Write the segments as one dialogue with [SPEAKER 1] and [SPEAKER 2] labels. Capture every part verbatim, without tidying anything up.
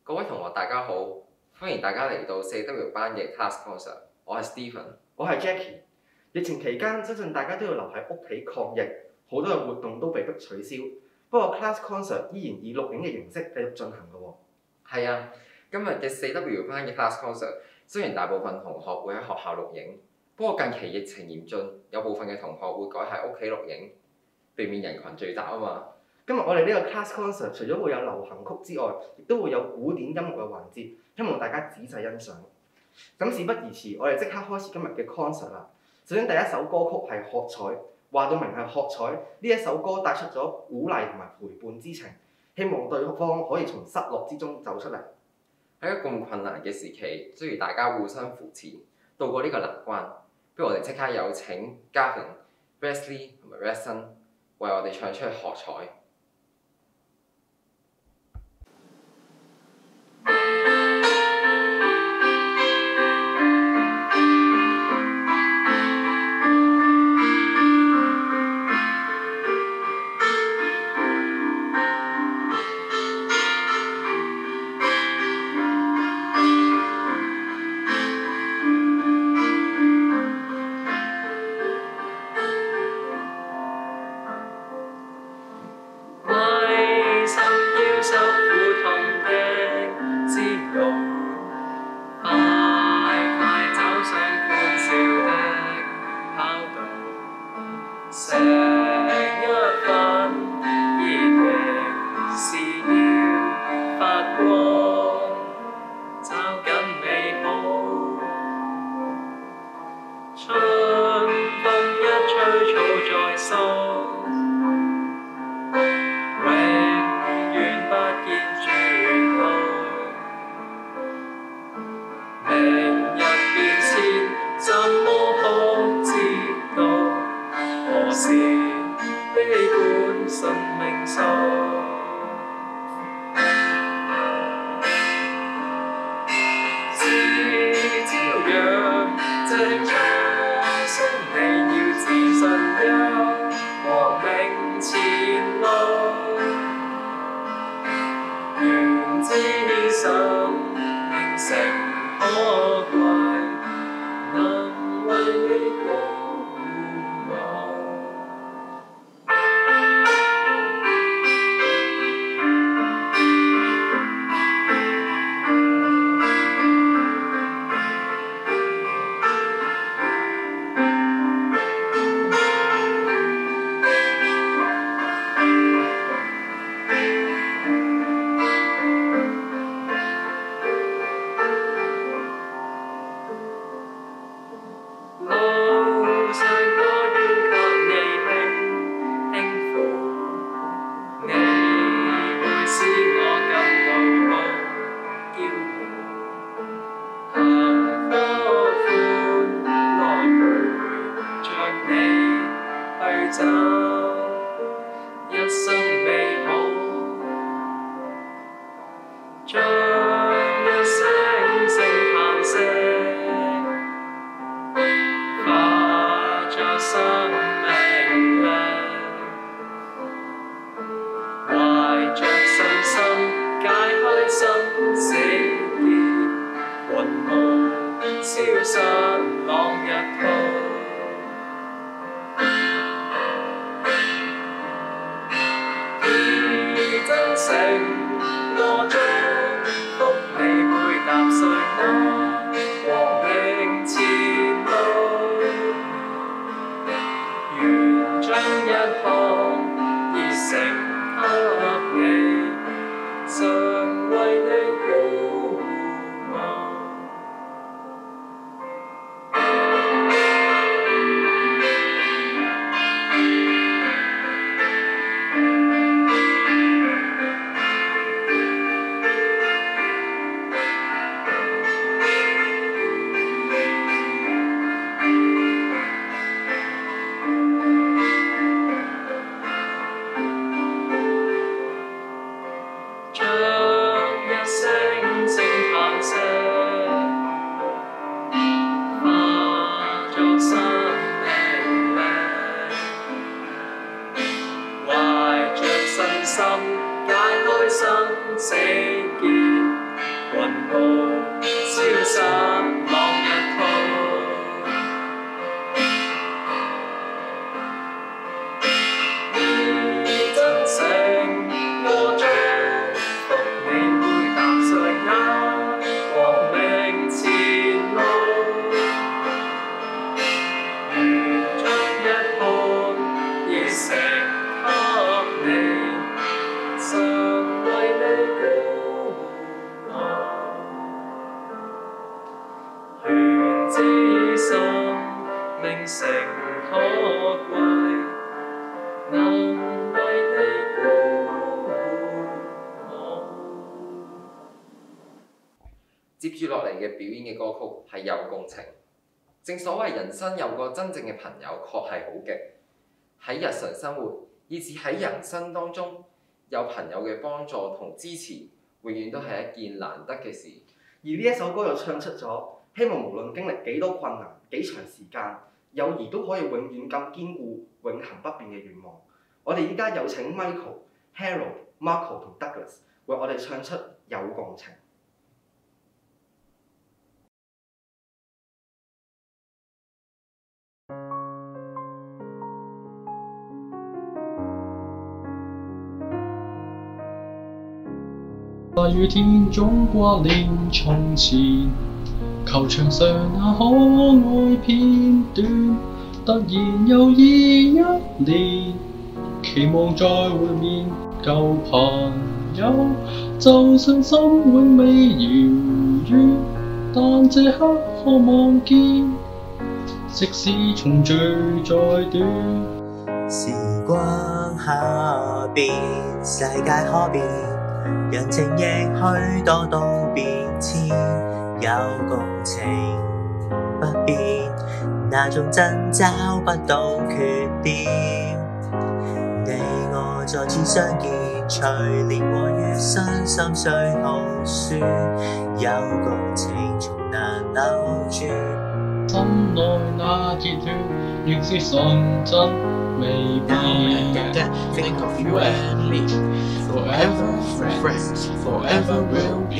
[SPEAKER 1] 各位同學，大家好，歡迎大家嚟到四 W 班嘅 Class Concert，我係 Stephen，
[SPEAKER 2] 我係 Jackie。疫情期間，相信大家都要留喺屋企抗疫，好多嘅活動都被迫取消。不過 Class Concert 依然以錄影嘅形式繼續進行嘅喎。
[SPEAKER 1] 係啊，今日嘅四 W 班嘅 Class Concert，雖然大部分同學會喺學校錄影，不過近期疫情嚴峻，有部分嘅同學會改喺屋企錄影，避免人群聚集啊嘛。
[SPEAKER 2] 今日我哋呢個 Class Concert 除咗會有流行曲之外，亦都會有古典音樂嘅環節，希望大家仔細欣賞。咁事不宜遲，我哋即刻開始今日嘅 concert 啦。首先第一首歌曲係《喝彩》，話到明係喝彩，呢一首歌帶出咗鼓勵同埋陪伴之情，希望對方可以從失落之中走出嚟。
[SPEAKER 1] 喺一個咁困難嘅時期，需要大家互相扶持，渡過呢個難關。不如我哋即刻有請 Gavin、Wesley 同埋 Redson 為我哋唱出《喝彩》。
[SPEAKER 3] 心解開生死結， 雲霧消散朗日圖。以真誠和祝福你會踏上那光明前路。願將一半熱誠給你，神為你鼓舞。勸知心命誠可貴，能為你鼓舞。
[SPEAKER 1] 接住落嚟嘅表演嘅歌曲係有共情。正所謂人生有個真正嘅朋友，確係好極。喺日常生活，以至喺人生當中，有朋友嘅幫助同支持，永遠都係一件難得嘅事。
[SPEAKER 2] 而呢一首歌又唱出咗，希望無論經歷幾多困難、幾長時間，友誼都可以永遠咁堅固、永恆不變嘅願望。我哋依家有請 Michael、Harold、Marco 同 Douglas 為我哋唱出《有共情》。
[SPEAKER 3] 大雨天總掛念從前，球場上那可愛片段，突然又已一年，期望再會面舊朋友，就算心永未遙遠，但這刻渴望見，即使重聚再短。
[SPEAKER 4] 時光可變，世界可變，人情亦許多都變遷，有共情不變，那種真找不到缺點。你我再次相見，隨年和月身心碎耗損，有共情從難扭轉。
[SPEAKER 3] 心內那熱血，仍是純真未變。
[SPEAKER 5] Think of you and me, forever friends, forever will be.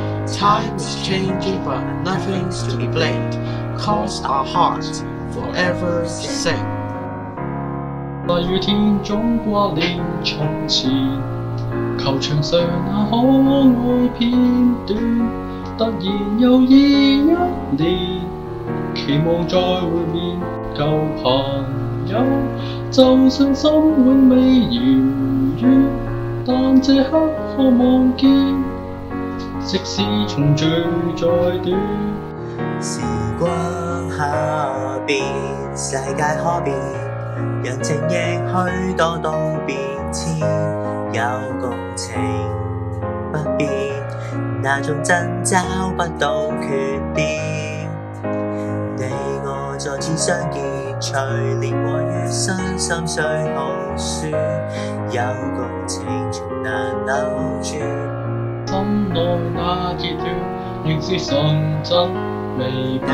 [SPEAKER 5] Time is changing, but nothing's to be blamed. Cause our hearts forever sing.
[SPEAKER 3] 大雨天總掛念從前，球場上那可愛片段，突然又已一年，期望再會面舊朋友，就算心永未遙遠，但這刻渴望見，即使重聚再短。
[SPEAKER 4] 時光可變，世界可變，人情亦許多都變遷，有共情不變，那種真找不到缺點。你我再次相見，隨年和月身心碎耗損，有共情從難扭轉。
[SPEAKER 3] 心內那熱血，仍是純真未變。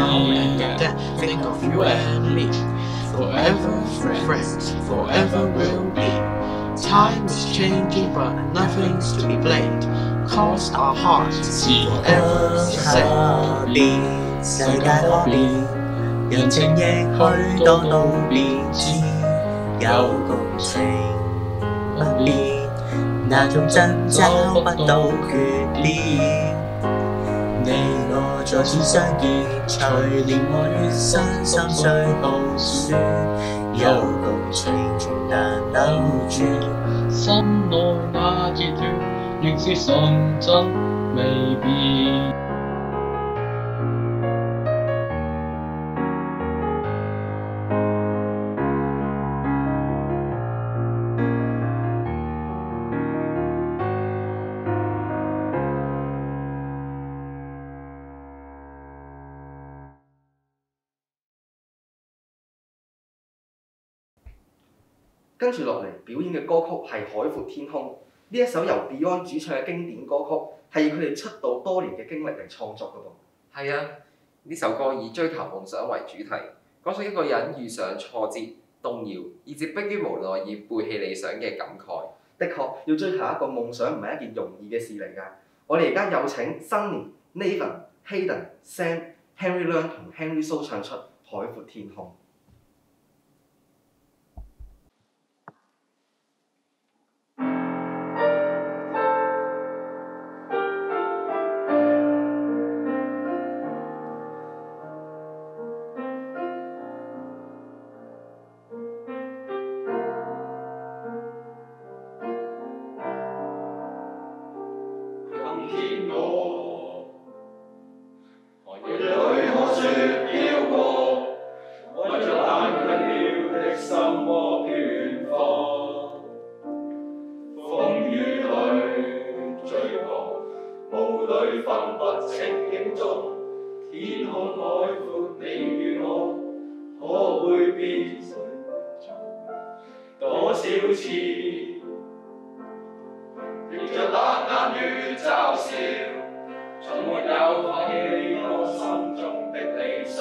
[SPEAKER 5] Think of you and me, forever friends, forever will be. Time is changing, but nothing's to be blamed. Cause our hearts forever
[SPEAKER 4] 可
[SPEAKER 5] sing.
[SPEAKER 4] 變，世界可變，人情亦許多都變遷，有共情不變，那種真找不到缺點。你我再次相見，隨年和月身心碎耗損，有共情從難扭轉。
[SPEAKER 3] 心內那熱血，仍是純真未變。
[SPEAKER 2] 跟住落嚟表演嘅歌曲係《海闊天空》，呢一首由 Beyond 主唱嘅經典歌曲，係佢哋出道多年嘅經歷嚟創作嘅噃。
[SPEAKER 1] 係啊，呢首歌以追求夢想為主題，講述一個人遇上挫折、動搖，以至迫於無奈而背棄理想嘅感慨。
[SPEAKER 2] 的確，要追求一個夢想唔係一件容易嘅事嚟㗎。 我哋而家有請 Sunny、Nathan、Hayden、Sam、Henry Leung 同 Henry So 唱出《海闊天空》。
[SPEAKER 6] 天我，寒夜裏看雪飄過，為着冷卻了的心窩倦放。風雨裏追趕，霧裏分不清影蹤。天空海闊，你與我可會變？多少次？逆着冷眼與嘲笑，從沒有放棄我心中的理想。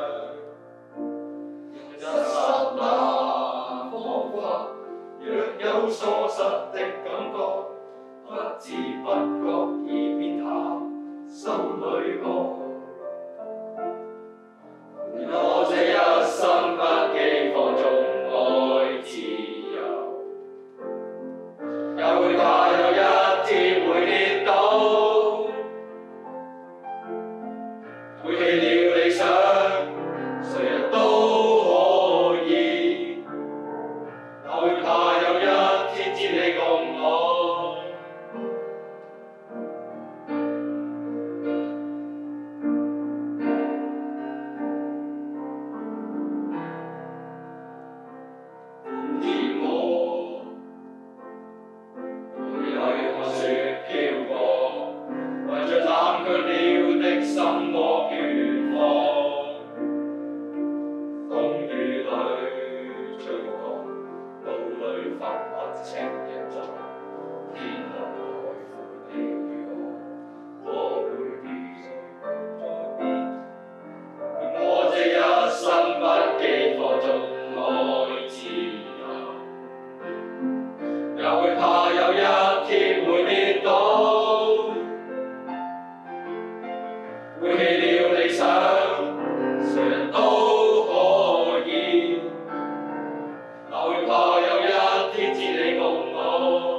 [SPEAKER 6] 一剎那彷彿若有錯失的感覺，不知不覺已變淡心裏愛。我這一生不羈放縱愛自由，也會怕有一天會跌倒，背棄了理想，誰人都可以，也會怕有一天只你共我。天我，風裏看雪飄過，為着冷卻了的心窩倦放。風雨裏追趕，霧裏分不清影蹤。天空海闊，你與我可會變再變？我這一生不羈放縱愛自由，也會怕有一天會跌倒，背棄了理想，誰人都可以，也會怕有一天只你共我。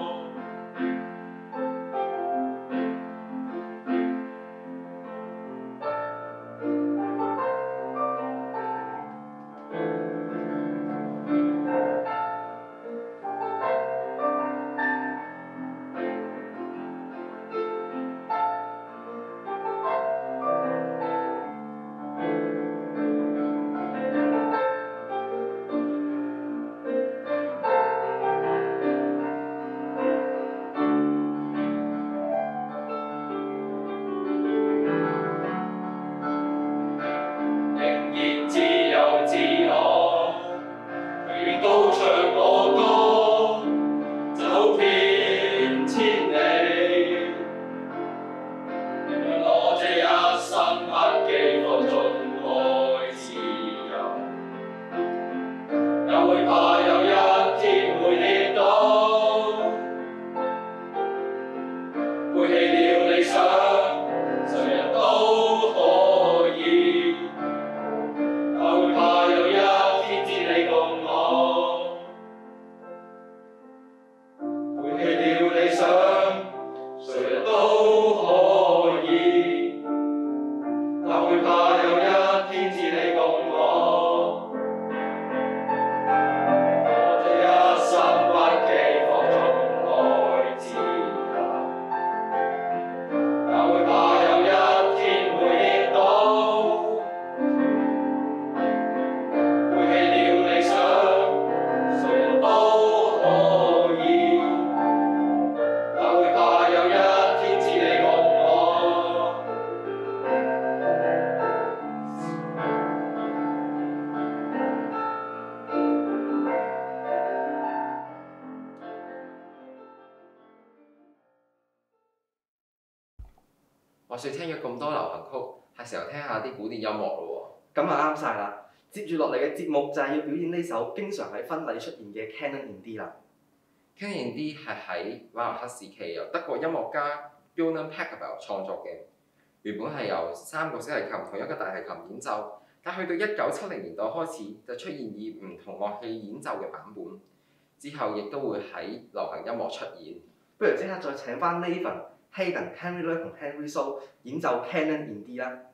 [SPEAKER 6] 仍然自由自我，永高唱我歌，走遍千里。讓我這一生不羈放縱愛自由，也會怕有一天會跌倒，背棄了理想，誰人都可以。也會怕有一天只你共我，背棄了理想，誰人都可以，也會怕有一天只你共我。我這一生不羈放縱愛自由，也會怕有一天會跌倒，背棄了理想，誰人都可以，也會怕有一天只你共我。
[SPEAKER 1] 話說聽咗咁多流行曲，係時候聽下啲古典音樂咯
[SPEAKER 2] 咁啊啱晒啦！接住落嚟嘅節目就係要表演呢首經常喺婚禮出現嘅 Canon in D 啦。
[SPEAKER 1] 喎。Canon in D 係喺瓦洛克時期由德國音樂家 Bjorn Pachelbel 創作嘅。原本係由三個小提琴同一個大提琴演奏，但去到一九七零年代開始就出現以唔同樂器演奏嘅版本，之後亦都會喺流行音樂出現。
[SPEAKER 2] 不如即刻再請翻 Nathan、Hayden、Henry Lloyd 同 Henry So 演奏 Canon in D 啦。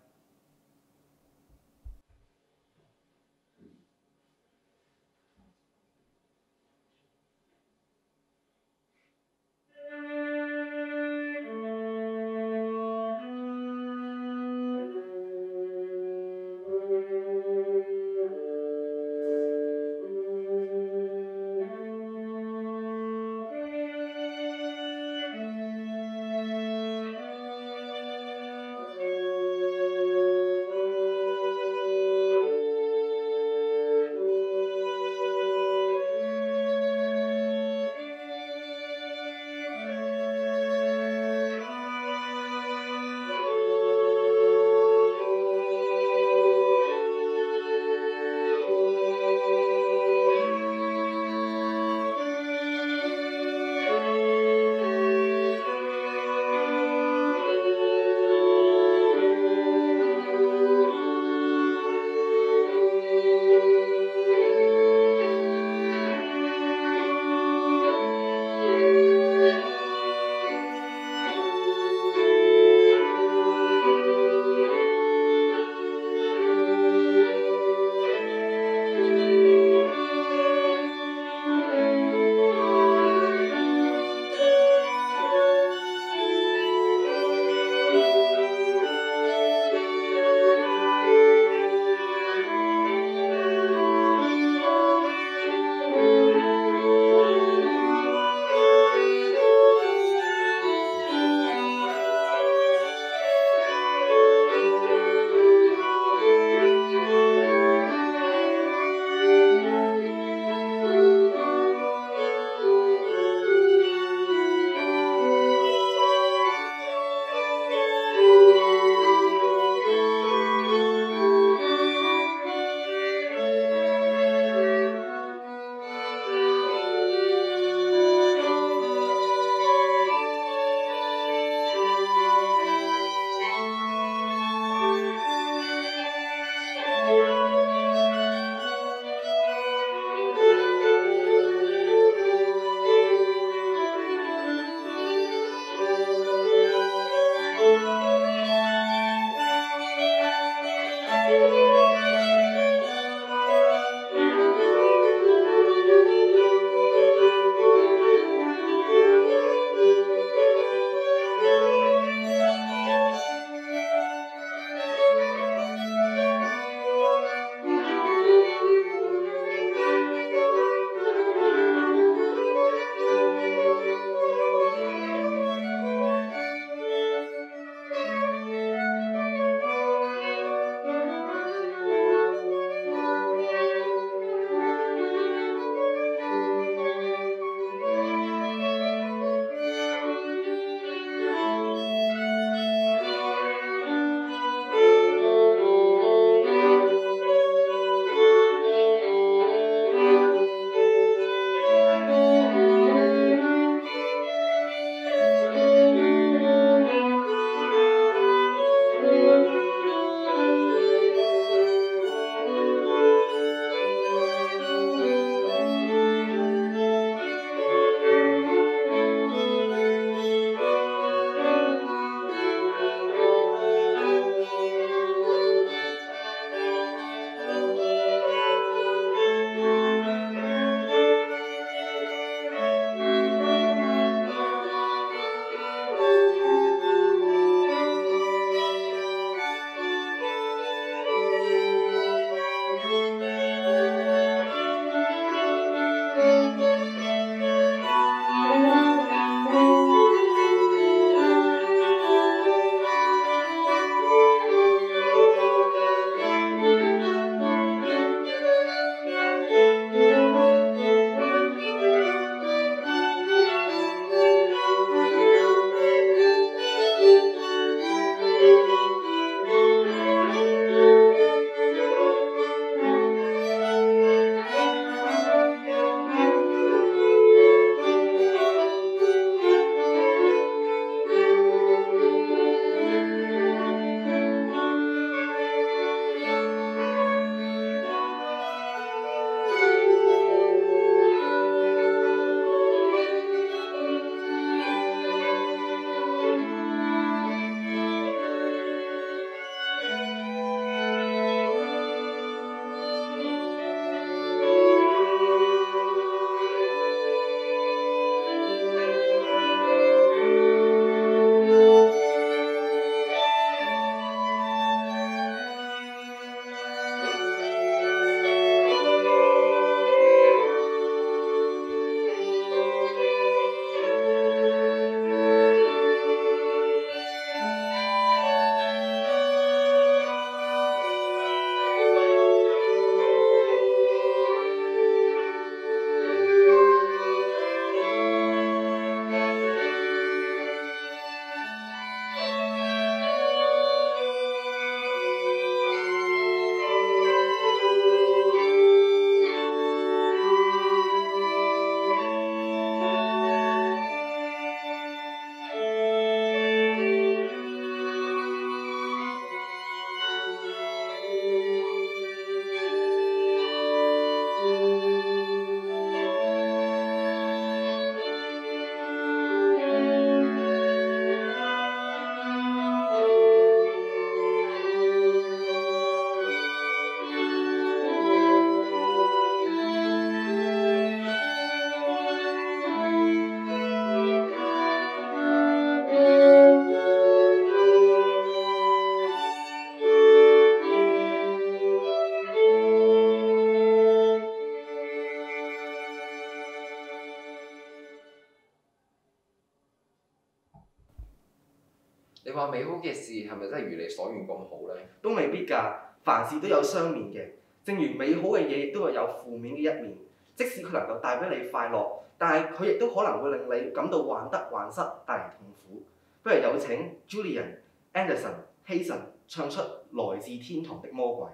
[SPEAKER 1] 你話美好嘅事係咪真係如你所願咁好呢？
[SPEAKER 2] 都未必㗎，凡事都有雙面嘅。正如美好嘅嘢亦都會有負面嘅一面，即使佢能夠帶俾你快樂，但係佢亦都可能會令你感到患得患失，帶嚟痛苦。不如有請 Julian、Anderson、Hazen 唱出來自天堂的魔鬼。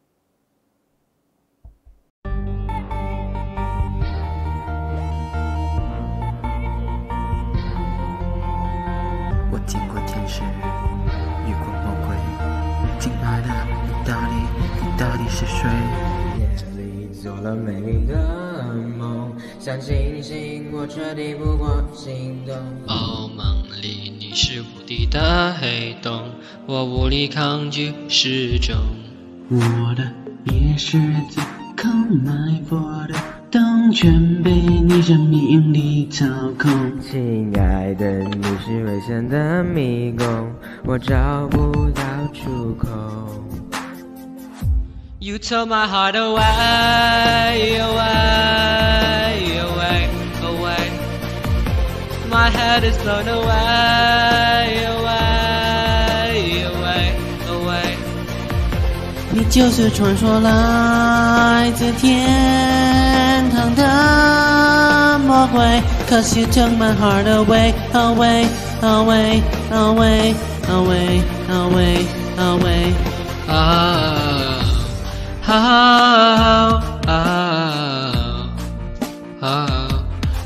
[SPEAKER 7] 我见过天使，遇过魔鬼，亲爱的，你到底你到底是谁？
[SPEAKER 8] 夜里做了美丽的梦，像星星，我彻底不过心动。
[SPEAKER 3] 哦，梦里你是无敌的黑洞，我无力抗拒失重。
[SPEAKER 7] 我的夜世界靠埋伏的灯，全被你生命力操控。
[SPEAKER 8] 亲爱的，你是危险的迷宫，我找不到出口。
[SPEAKER 3] You took my heart away, away, away, away. My head is blown away, away, away, away.
[SPEAKER 7] 你就是传说来自天堂的魔鬼 ，Cause you took my heart away, away, away, away, away, away, away.
[SPEAKER 3] Oh, oh, oh, oh,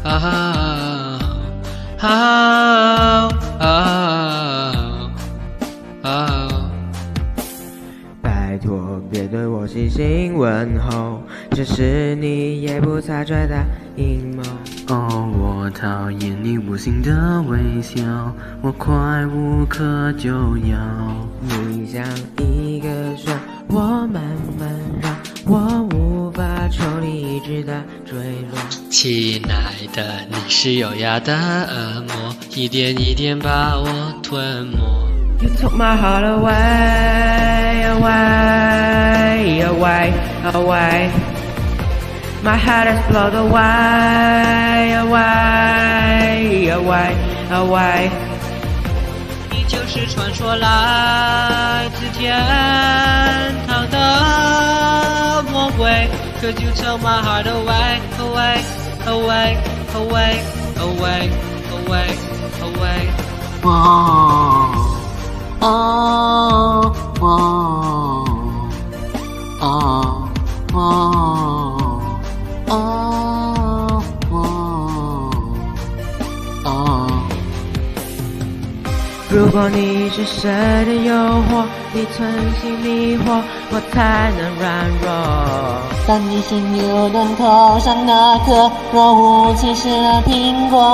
[SPEAKER 3] oh, oh, oh, oh.
[SPEAKER 8] 拜托别对我细心问候，这是你也不察觉的阴谋。
[SPEAKER 7] 哦，我讨厌你无形的微笑，我快无可救药。
[SPEAKER 8] 你像一个漩涡慢慢让我无法抽离，直到坠落。
[SPEAKER 3] 亲爱的，你是优雅的恶魔，一点一点把我吞没。
[SPEAKER 8] You took my heart away, away, away, away. My head is blown away, away, away, away.
[SPEAKER 3] 你就是传说来自天堂的魔鬼。Could you tell my heart away, away, away, away, away, away, away?
[SPEAKER 7] 哦哦哦哦哦哦哦。
[SPEAKER 8] 如果你是谁的诱惑，你存心迷惑，我才能软弱。
[SPEAKER 7] 当你心有人头上那颗若无其事的苹果。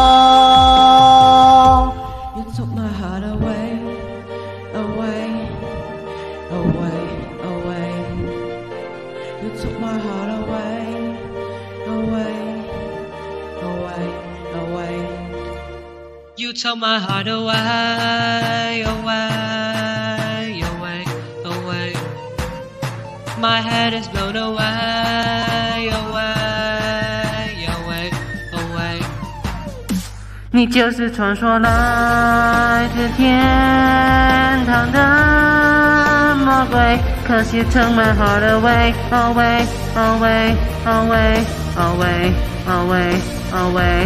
[SPEAKER 8] You took my heart away, away, away, away. You took my heart away, away, away, away.
[SPEAKER 3] You took my heart away, away, away, away. My head is blown away, away, away, away.
[SPEAKER 8] 你就是传说来自天堂的魔鬼 ，Cause you took my heart away, away, away, away, away, away, away.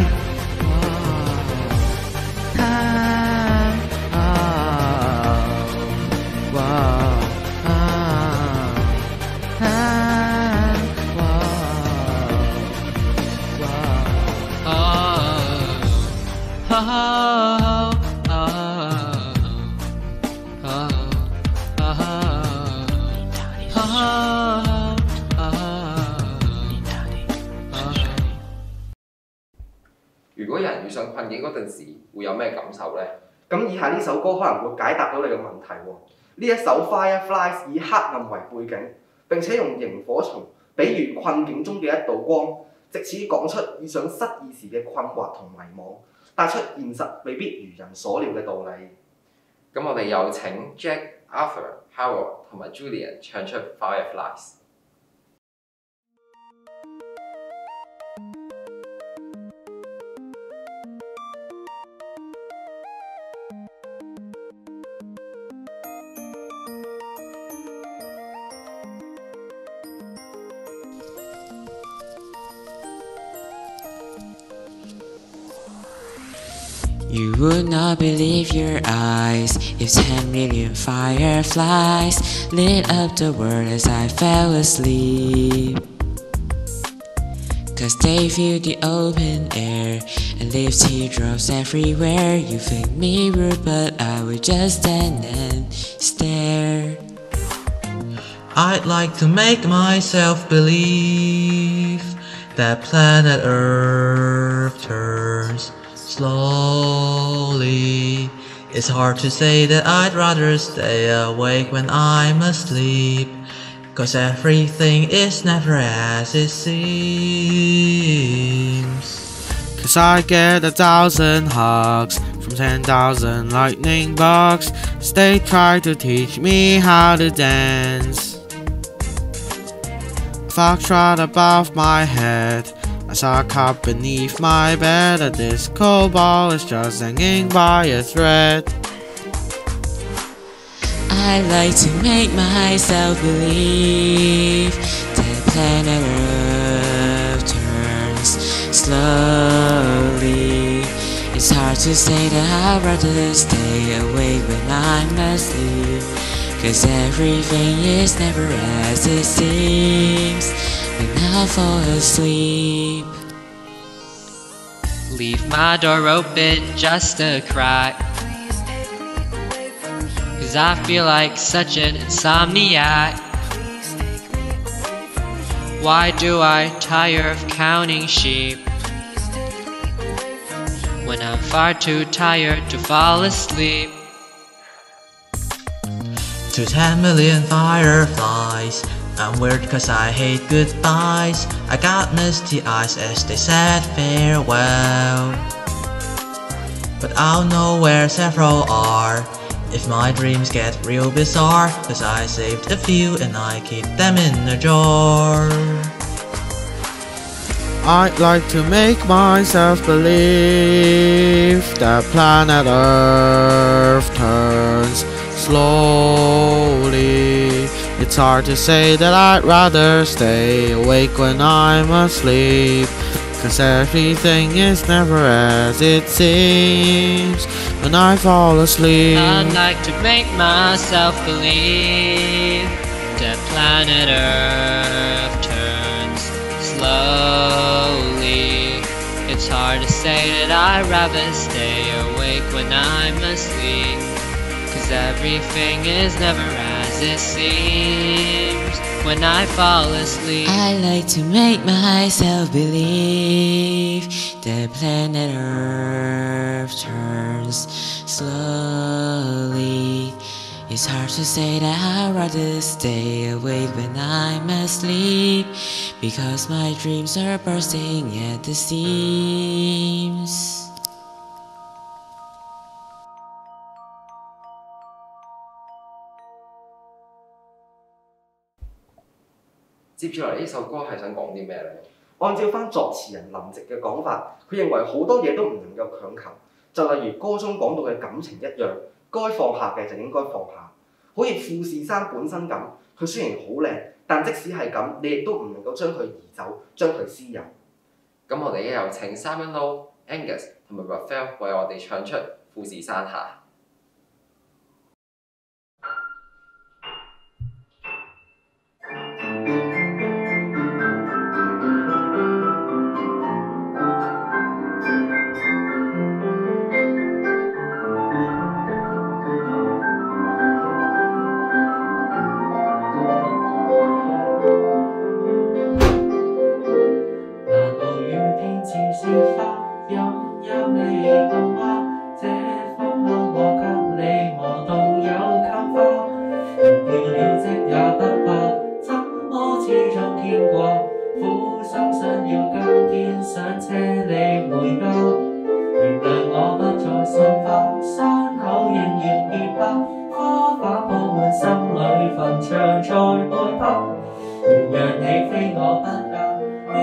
[SPEAKER 1] 如果有人遇上困境嗰陣時，會有咩感受呢？
[SPEAKER 2] 咁以下呢首歌可能會解答到你嘅問題喎。呢一首 Fireflies 以黑暗為背景，並且用螢火蟲比喻困境中嘅一道光，藉此講出遇上失意時嘅困惑同迷惘，帶出現實未必如人所料嘅道理。
[SPEAKER 1] 咁我哋有請 Jack、Arthur、Howard 同埋 Julian 唱出 Fireflies。
[SPEAKER 9] You would not believe your eyes if ten million fireflies lit up the world as I fell asleep. Cause they fill the open air and leave teardrops everywhere. You think me rude, but I would just stand and stare.
[SPEAKER 4] I'd like to make myself believe that planet Earth turns slowly. It's hard to say that I'd rather stay awake when I'm asleep, cause everything is never as it seems.
[SPEAKER 5] Cause I get a thousand hugs from ten thousand lightning bugs. They try to teach me how to dance. Foxtrot above my head, I saw a cup beneath my bed. A disco ball is just hanging by a thread.
[SPEAKER 9] I like to make myself believe that planet Earth turns slowly. It's hard to say that I'd rather stay awake when I'm asleep, cause everything is never as it seems when I fall asleep.
[SPEAKER 10] Leave my door open just a crack, cause I feel like such an insomniac. Why do I tire of counting sheep when I'm far too tired to fall asleep?
[SPEAKER 4] To ten million fireflies, I'm weird cause I hate goodbyes. I got misty eyes as they said farewell, but I'll know where several are if my dreams get real bizarre, cause I saved a few and I keep them in a jar.
[SPEAKER 5] I'd like to make myself believe that planet Earth turns slowly. It's hard to say that I'd rather stay awake when I'm asleep, cause everything is never as it seems when I fall asleep.
[SPEAKER 10] I'd like to make myself believe that planet Earth turns slowly. It's hard to say that I'd rather stay awake when I'm asleep, cause everything is never as it seems when I fall asleep.
[SPEAKER 9] I like to make myself believe that planet Earth turns slowly. It's hard to say that I'd rather stay awake when I'm asleep, because my dreams are bursting at the seams.
[SPEAKER 1] 接住落嚟呢首歌係想講啲咩咧？
[SPEAKER 2] 按照翻作詞人林夕嘅講法，佢認為好多嘢都唔能夠強求，就例如歌中講到嘅感情一樣，該放下嘅就應該放下。好似富士山本身咁，佢雖然好靚，但即使係咁，你亦都唔能夠將佢移走，將佢私有。
[SPEAKER 1] 咁我哋咧有請 Simon Low、Angus 同埋 Raphael 為我哋唱出《富士山下》。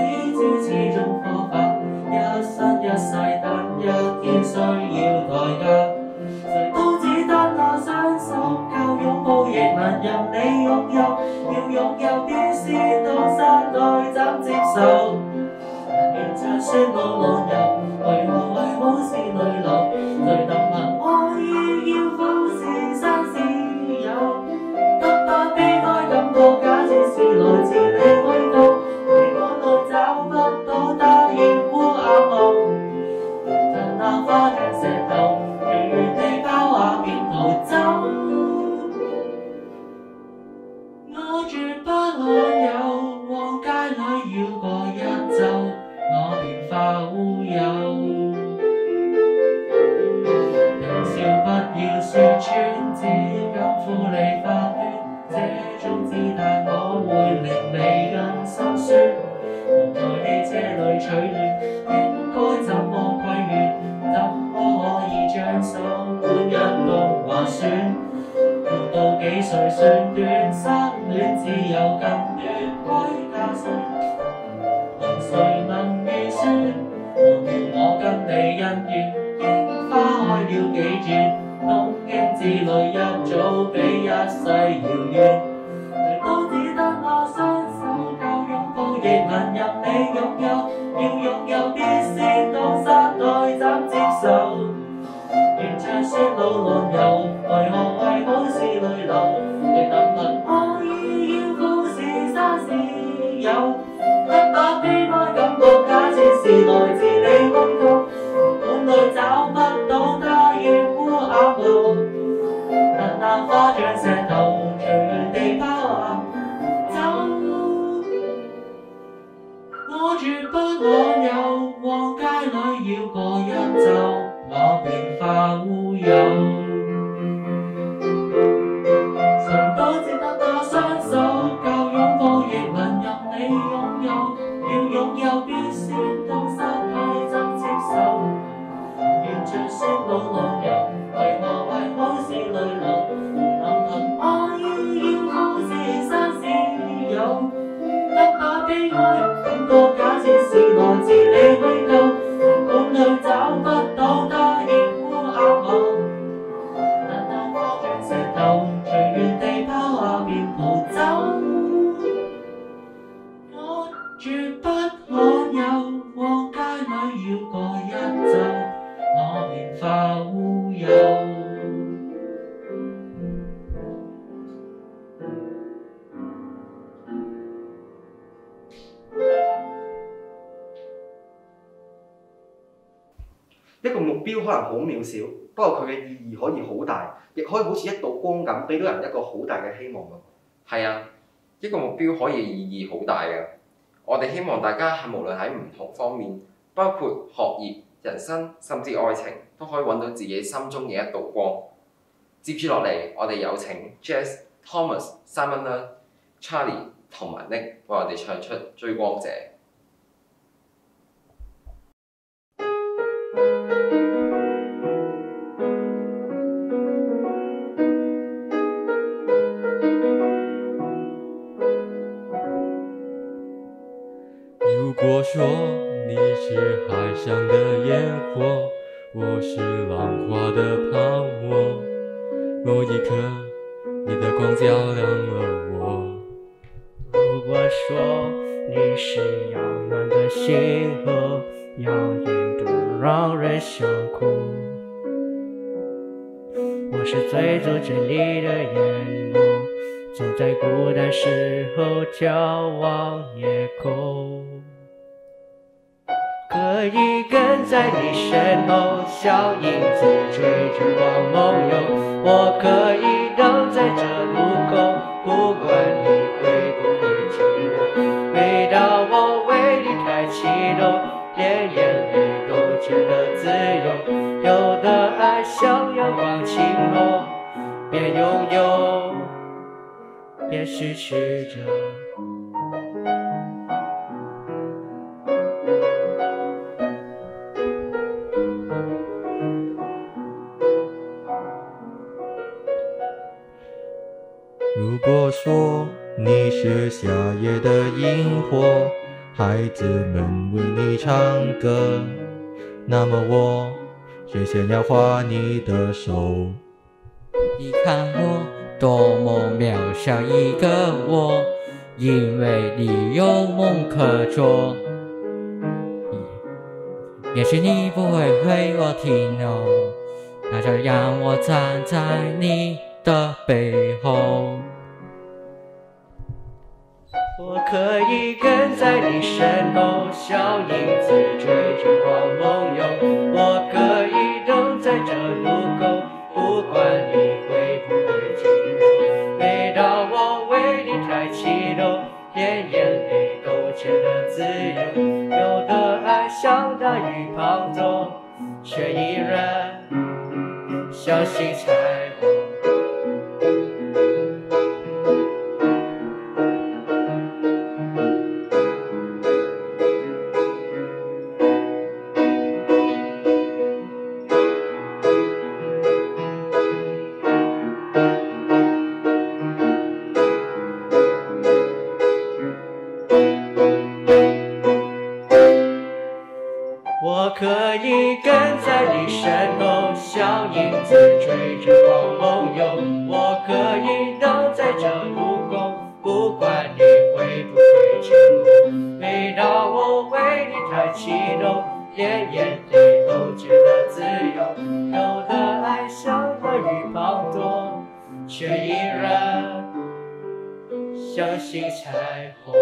[SPEAKER 7] 一生一世等一天需要代價。
[SPEAKER 11] 誰算短，生戀只有更短，歸家誰？問誰能預算？無聊我跟你恩怨，櫻花開了幾轉，東京之旅一早比一世遙遠。誰都只得我雙手夠擁抱，亦能任你擁有。要擁有必先懂失去怎接受。沿長雪路浪遊，為何為好事淚流？亦能憑愛意要富士山是有，不把悲哀感覺假設是來自你溫柔，本來找不到它越烏鴉路，但那花像石頭隨亂地拋下走。我絕不罕有，往街裏繞過一晝，我便化烏有。誰都只得那雙手夠擁抱，亦能任你擁有。要擁有必先懂失去怎接受。沿着雪路浪遊，為何為好事淚流？能憑愛意要富士山是有，得把悲哀感覺假設是來自你虛構，本來找不到它亦烏鴉網，但那花像石頭隨緣地拋下便逃走。我絕不罕有，往街裏繞過一晝，我便化烏有。
[SPEAKER 2] 一個目標可能好渺小，不過佢嘅意義可以好大，亦可以好似一道光咁，俾到人一個好大嘅希望咯。
[SPEAKER 1] 係啊，一個目標可以意義好大嘅。我哋希望大家喺無論喺唔同方面，包括學業、人生，甚至愛情，都可以揾到自己心中嘅一道光。接住落嚟，我哋有請 Jess、Thomas、Simon、Charlie 同埋 Nick 為我哋唱出《追光者》。
[SPEAKER 12] 如果说你是海上的烟火，我是浪花的泡沫，某一刻你的光照亮了我。
[SPEAKER 13] 如果说你是遥远的星河，耀眼的让人想哭，我是追逐着你的眼眸，走在孤单时候眺望夜空。可以跟在你身后，小影子追着光梦游。我可以等在这路口，不管你会不会经过。每当我为你抬起头，连眼泪都觉得自由。有的爱像阳光倾落，边拥有边失去着。
[SPEAKER 12] 如果说你是夏夜的萤火，孩子们为你唱歌，那么我最先要画你的手。
[SPEAKER 9] 你看我多么渺小一个我，因为你有梦可做。也许你不会为我停留，那就让我站在你的背后。
[SPEAKER 13] 我可以跟在你身后，小影子追着光梦游。我可以等在这路口，不管你会不会经过。每当我为你抬起头，连眼泪都觉得自由。有的爱像大雨滂沱，却依然相信彩虹。 可以跟在你身后，小影子追着光梦游。我可以等在这路口，不管你会不会经过。每当我为你抬起头，连眼泪都觉得自由。有的爱像大雨滂沱，却依然相信彩虹。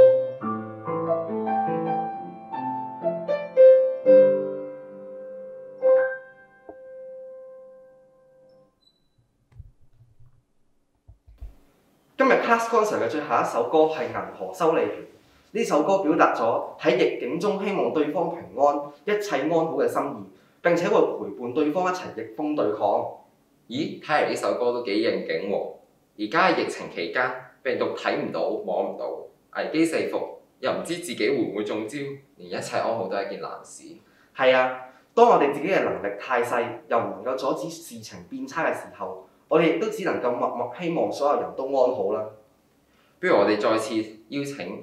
[SPEAKER 2] 今日 Class Concert 嘅最後一首歌係《銀河修理員》。呢首歌表達咗喺逆境中希望對方平安、一切安好嘅心意，並且會陪伴對方一齊逆風對抗。
[SPEAKER 1] 咦，睇嚟呢首歌都幾應景喎！而家喺疫情期間，病毒睇唔到、摸唔到，危機四伏，又唔知自己會唔會中招，連一切安好都係一件難事。
[SPEAKER 2] 係啊，當我哋自己嘅能力太細，又唔能夠阻止事情變差嘅時候，我哋亦都只能夠默默希望所有人都安好啦。
[SPEAKER 1] 不如我哋再次邀請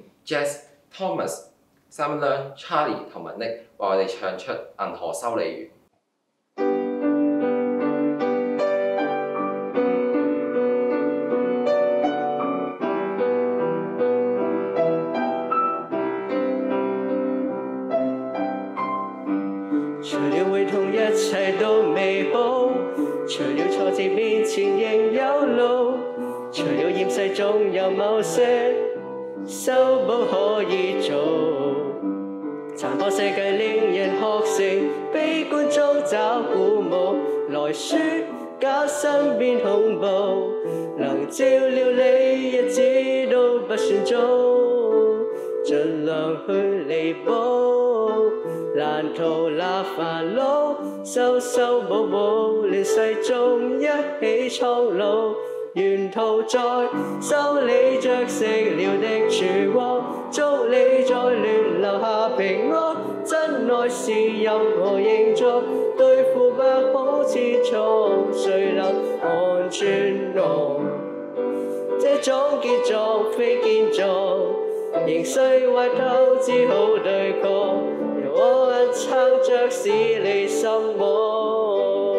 [SPEAKER 1] Jess、Thomas、Simon、Charlie 同埋 Nick 為我哋唱出《銀河修理員》。
[SPEAKER 13] 除了會痛，一切都美好；除了挫折，面前仍有路；除了厭世，總有某些修補可以做。殘破世界令人學成悲觀中找鼓舞，來説假身邊恐怖，能照料你日子都不算早，盡量去彌補。難逃那煩惱，修修補補，亂世中一起蒼老。沿途在修理着熄了的曙光，祝你在亂流下平安。真愛是任何形狀，對付不好似蟲，誰能看穿我？這種結狀非建造，形勢壞透，只好對抗。由我硬撐着使你心魔。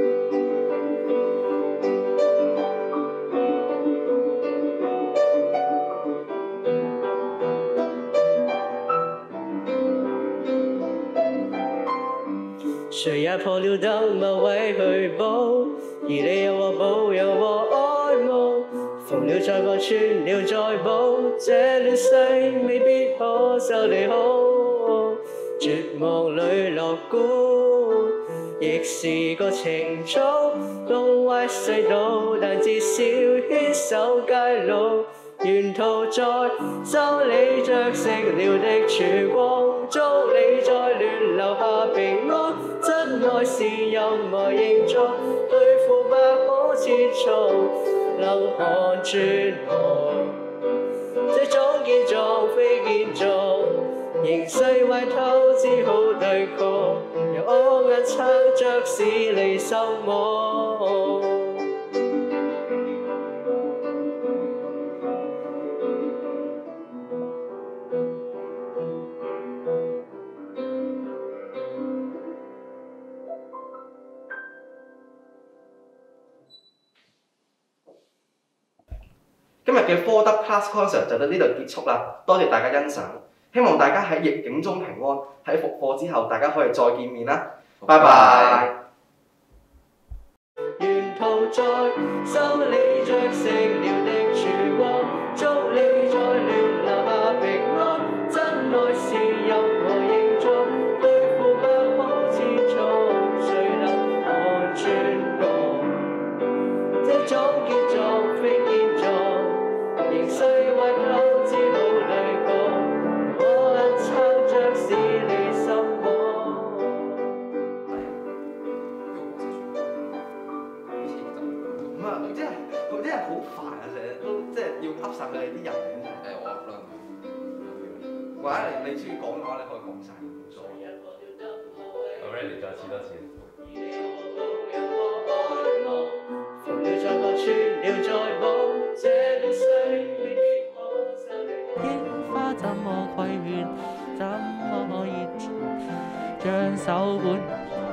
[SPEAKER 13] 誰也破了燈，某位去補，而你有我保佑我愛慕。縫了再補，穿了再補，這亂世未必可修理好。絕望裏樂觀，亦是個情操。東歪西倒，但至少牽手街路。沿途在修理着熄了的曙光，祝你在亂流下平安。真愛是任何形狀，對付不可似蟲，能看穿我。這種結狀非建造，形勢壞透，只好對抗。由我硬撐着使你心魔。
[SPEAKER 2] 今日嘅科德 Class Concert 就到呢度結束啦，多謝大家欣賞，希望大家喺逆境中平安，喺復課之後大家可以再見面啦，拜拜。
[SPEAKER 13] 沿途在修理着熄了的曙光，祝你在亂流下平安。真愛是任何形狀，對付不好似蟲，誰能看穿我？這種結狀非建狀。形勢壞透，只好對抗。我硬撐着使你心魔。
[SPEAKER 2] 唔係，即係嗰啲人好煩啊！成日都即係要噏晒佢哋啲人名。
[SPEAKER 1] 誒，我噏啦。
[SPEAKER 2] 或者你你中意講嘅話，你可以講晒。
[SPEAKER 12] 我 ready 再試多次。
[SPEAKER 13] 縫了再補，穿了再補，這亂世未必可修理。
[SPEAKER 7] 櫻花怎麼規勸？怎麼可以將手管
[SPEAKER 2] 嗯。